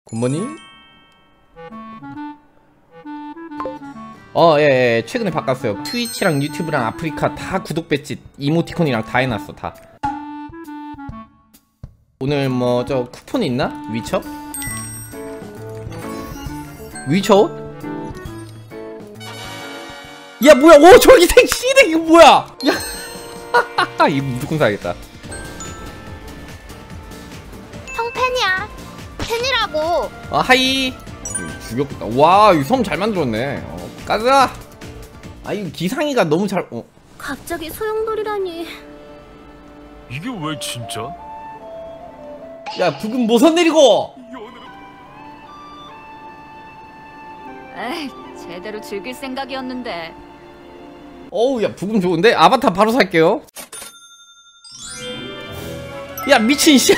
굿모닝? 예, 최근에 바꿨어요. 트위치랑 유튜브랑 아프리카 다 구독 배지 이모티콘이랑 다 해놨어. 다. 오늘 뭐 저 쿠폰 있나? 위쳐? 위쳐? 야 뭐야, 오 저기 택시네. 이거 뭐야? 야 이거 무조건 사야겠다. 형 팬이야. 팬이라고. 아 하이. 죽였겠다. 와 이 섬 잘 만들었네. 가자. 아 이거 기상이가 너무 잘. 갑자기 소용돌이라니. 이게 왜 진짜? 야 부금 모선 내리고. 에이, 제대로 즐길 생각이었는데. 어우 야 부금 좋은데? 아바타 바로 살게요. 야 미친 씨.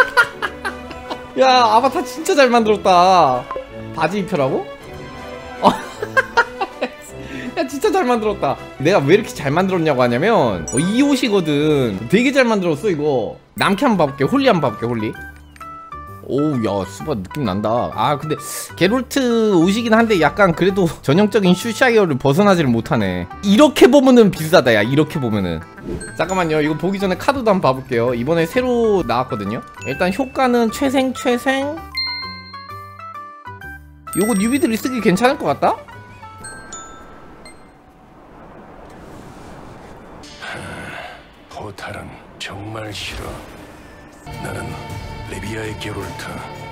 야 아바타 진짜 잘 만들었다. 바지 입혀라고? 야 진짜 잘 만들었다. 내가 왜 이렇게 잘 만들었냐고 하냐면 이 옷이거든. 되게 잘 만들었어 이거. 남캐 한번 봐볼게. 홀리 한번 봐볼게. 홀리. 오우 야 수바 느낌 난다. 아 근데 게롤트 옷이긴 한데 약간 그래도 전형적인 슈샤이어를 벗어나지를 못하네. 이렇게 보면은 비싸다. 야 이렇게 보면은. 잠깐만요, 이거 보기 전에 카드도 한번 봐볼게요. 이번에 새로 나왔거든요. 일단 효과는 최생. 요거 뉴비들이 쓰기 괜찮을 것 같다? 포탈은 정말 싫어. 나는 리비아의 게롤트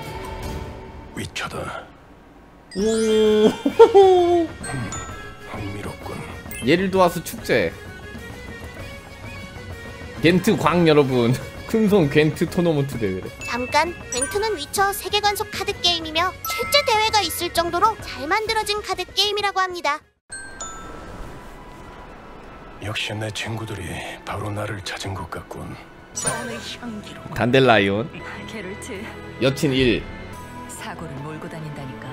위쳐다. 오. 흥미롭군. 예를 도와서 축제. 겐트 광 여러분. 큰손 겐트 토너먼트 대회래. 잠깐, 벤트는 위쳐 세계관 속 카드 게임이며 실제 대회가 있을 정도로 잘 만들어진 카드 게임이라고 합니다. 역시 내 친구들이 바로 나를 찾은 것 같군. 단델라이온. 게롤트, 여친 1. 사고를 몰고 다닌다니까.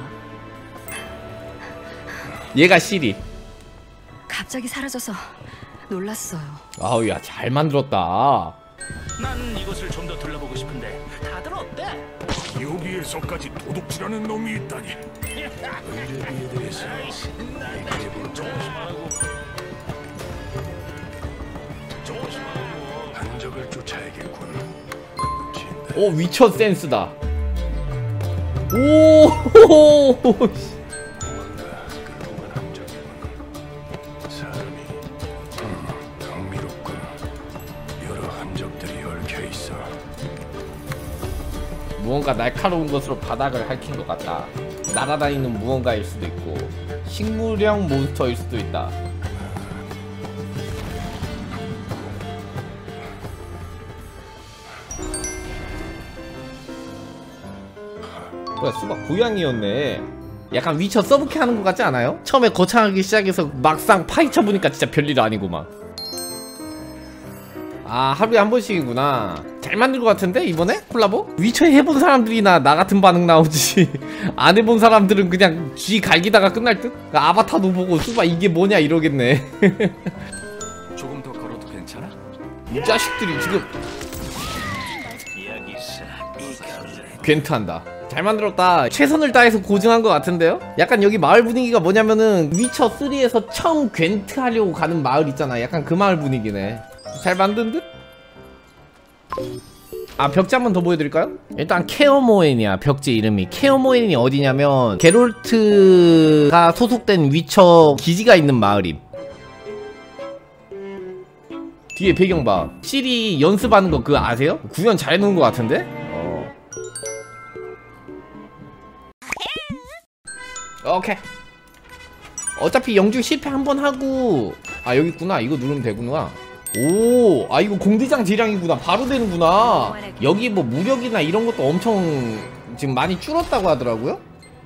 얘가 시리. 갑자기 사라져서 놀랐어요. 아우 야 잘 만들었다. 난 이곳을 좀 더 둘러보고 싶은데 다들 어때? 여기에서까지 도둑질하는 놈이 있다니. 의뢰비에 대해서 얘기해볼 조심하라고. 흔적을 쫓아야겠군. 오 위쳐 센스다. 오. 뭔가 끌어오는 흔적이군. 사람이 흥미롭군. 여러 흔적들이 얽혀 있어. 무언가 날카로운 것으로 바닥을 핥힌 것 같다. 날아다니는 무언가일 수도 있고 식물형 몬스터일 수도 있다. 뭐야 수박 고양이였네. 약간 위쳐 서브캐 하는 것 같지 않아요? 처음에 거창하게 시작해서 막상 파헤쳐보니까 진짜 별일 아니구만. 아 하루에 한 번씩이구나. 잘 만든 것 같은데 이번에 콜라보? 위쳐 해본 사람들이나 나 같은 반응 나오지. 안 해본 사람들은 그냥 쥐 갈기다가 끝날 듯? 아바타도 보고 수바 이게 뭐냐 이러겠네. 조금 더 걸어도 괜찮아? 이 자식들이 지금 여기서 이걸로 괜트한다. 잘 만들었다. 최선을 다해서 고증한 것 같은데요? 약간 여기 마을 분위기가 뭐냐면은 위쳐 3에서 처음 괜트 하려고 가는 마을 있잖아. 약간 그 마을 분위기네. 잘 만든 듯? 아 벽지 한 번 더 보여드릴까요? 일단 케어모엔이야. 벽지 이름이. 케어모엔이 어디냐면 게롤트가 소속된 위쳐 기지가 있는 마을임. 뒤에 배경 봐. 시리 연습하는 거 그거 아세요? 구현 잘 해놓은 것 같은데? 오케이. 어차피 영주 실패 한 번 하고. 아 여기 있구나. 이거 누르면 되구나. 오, 아 이거 공대장 재량이구나. 바로 되는구나. 여기 뭐 무력이나 이런 것도 엄청 지금 많이 줄었다고 하더라고요.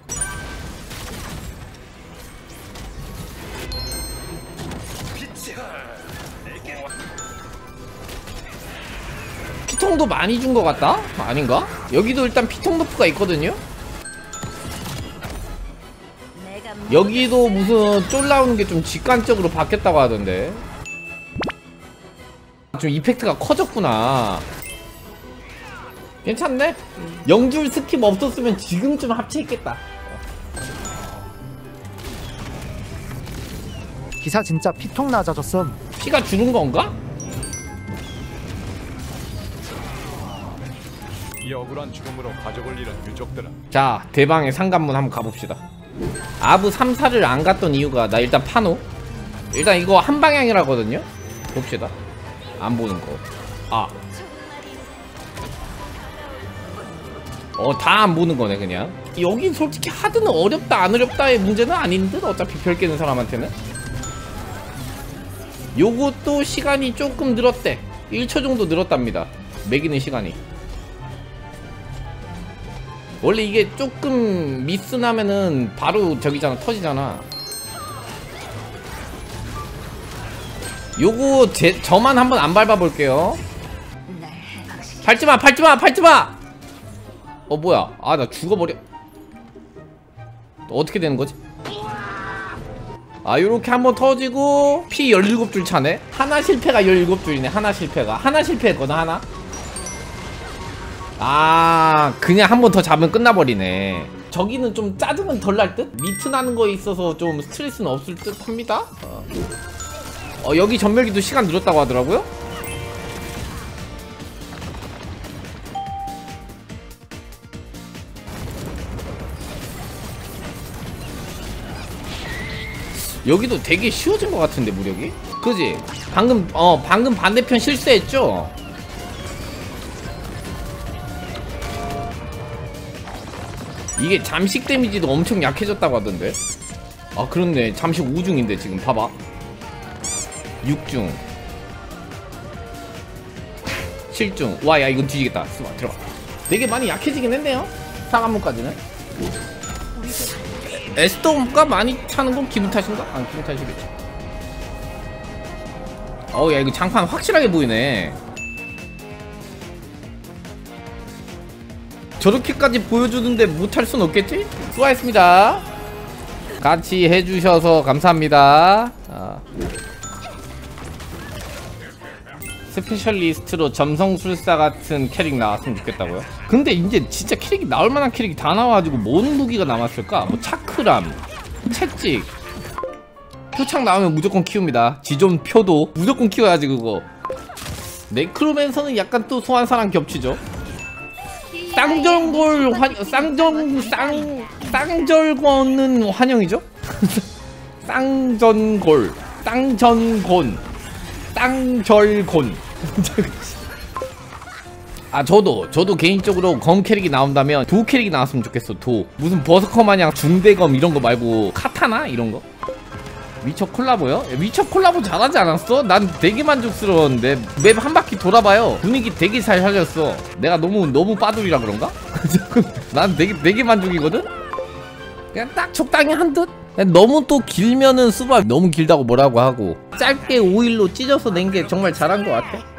피통도 많이 준 것 같다? 아닌가? 여기도 일단 피통 너프가 있거든요? 여기도 무슨 쫄 나오는 게 좀 직관적으로 바뀌었다고 하던데. 좀 이펙트가 커졌구나. 괜찮네. 영줄 스킵 없었으면 지금쯤 합체했겠다. 기사 진짜 피통 낮아졌음. 피가 주는 건가? 이 억울한 죽음으로 가족을 잃은 유족들은 자, 대방의 상관문 한번 가봅시다. 아부 3, 4를 안 갔던 이유가 나 일단 파노. 일단 이거 한 방향이라거든요. 봅시다. 안 보는 거. 아. 다 안 보는 거네 그냥. 여기 솔직히 하드는 어렵다 안 어렵다의 문제는 아닌 듯. 어차피 별 깨는 사람한테는. 요것도 시간이 조금 늘었대. 1초 정도 늘었답니다. 매기는 시간이. 원래 이게 조금 미스 나면은 바로 저기잖아, 터지잖아. 요거 저만 한번 안 밟아볼게요. 밟지마 밟지마 밟지마. 뭐야, 아 나 죽어버려. 어떻게 되는 거지? 아, 요렇게 한번 터지고 피 17줄 차네. 하나 실패가 17줄이네. 하나 실패가. 하나 실패했거든. 하나. 아, 그냥 한 번 더 잡으면 끝나버리네. 저기는 좀 짜증은 덜 날 듯? 미트 나는 거에 있어서 좀 스트레스는 없을 듯 합니다. 여기 전멸기도 시간 늘었다고 하더라고요. 여기도 되게 쉬워진 것 같은데 무력이? 그지? 방금 반대편 실수했죠? 이게 잠식 데미지도 엄청 약해졌다고 하던데. 아 그렇네. 잠식 5중인데 지금 봐봐. 6중 7중. 와, 야 이건 뒤지겠다. 수박 들어가. 되게 많이 약해지긴 했네요. 상한문까지는. 에스더가 많이 차는 건 기분 탓인가? 아, 기분 탓이겠지. 야 이거 장판 확실하게 보이네. 저렇게까지 보여주는데 못할 순 없겠지? 수고하셨습니다. 같이 해주셔서 감사합니다. 스페셜리스트로 점성술사 같은 캐릭 나왔으면 좋겠다고요? 근데 이제 진짜 캐릭이 나올만한 캐릭이 다 나와가지고 뭔 무기가 남았을까? 뭐 차크람, 채찍, 표창 나오면 무조건 키웁니다. 지존 표도 무조건 키워야지 그거. 네크로맨서는 약간 또 소환사랑 겹치죠. 쌍절골 쌍절곤은 환영이죠? 쌍전골, 쌍전곤, 쌍절곤. 아 저도 개인적으로 검 캐릭이 나온다면 도 캐릭이 나왔으면 좋겠어. 도 무슨 버서커 마냥 중대검 이런 거 말고 카타나 이런 거. 위쳐 콜라보요? 위쳐 콜라보 잘하지 않았어? 난 되게 만족스러웠는데 맵 한 바퀴 돌아봐요. 분위기 되게 잘 살렸어. 내가 너무 빠돌이라 그런가? 난 되게 만족이거든? 그냥 딱 적당히 한 듯? 너무 또 길면은 수박 너무 길다고 뭐라고 하고 짧게 오일로 찢어서 낸 게 정말 잘한 것 같아.